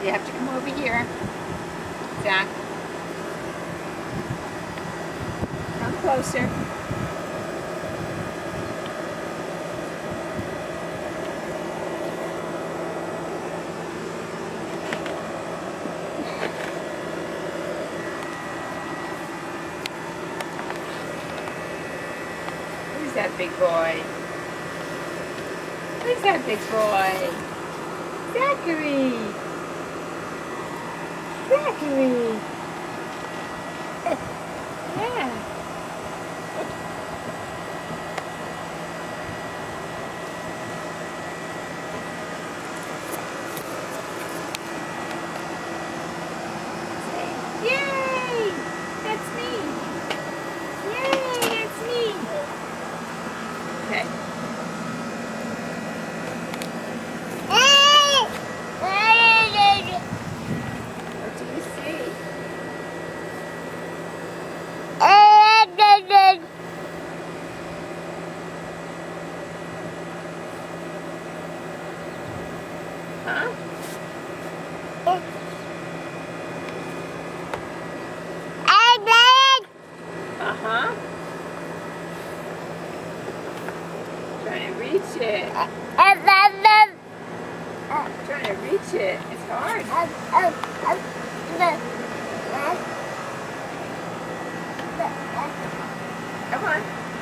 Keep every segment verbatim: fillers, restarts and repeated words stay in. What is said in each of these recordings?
You have to come over here. Zach. Come closer. Who's that big boy? Who's that big boy? Zachary! Zachary! Yeah. Yay! That's me! Yay! That's me! Okay. What do you see? Huh? Uh-huh. Trying to reach it. Trying to reach it. It's hard. Come on.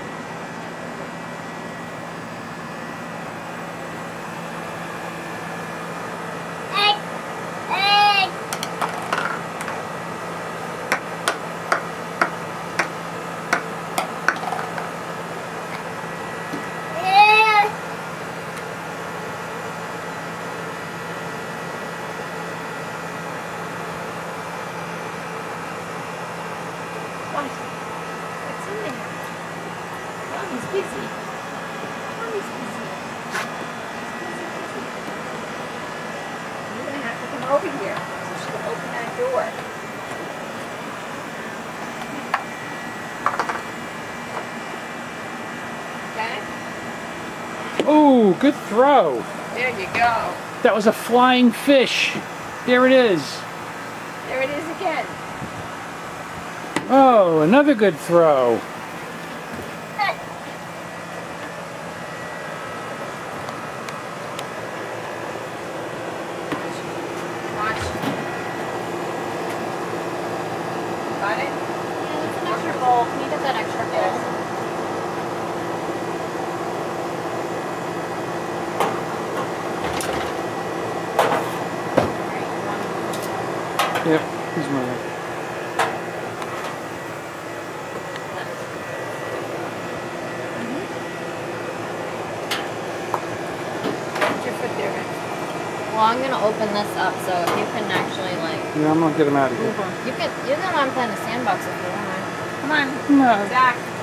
What? What's in there? Mommy's busy. Mommy's busy. You're going to have to come over here so she can open that door. Okay? Oh, good throw. There you go. That was a flying fish. There it is. There it is again. Oh, another good throw. Watch. Got it? Yeah, that's an extra bowl. Can you get that extra bowl? Yep, he's moving. Put your foot there. Well, I'm gonna open this up so if you can actually like. Yeah, I'm gonna get him out of here. You can. You're the one playing the sandbox if you want. Come on. No. Zach.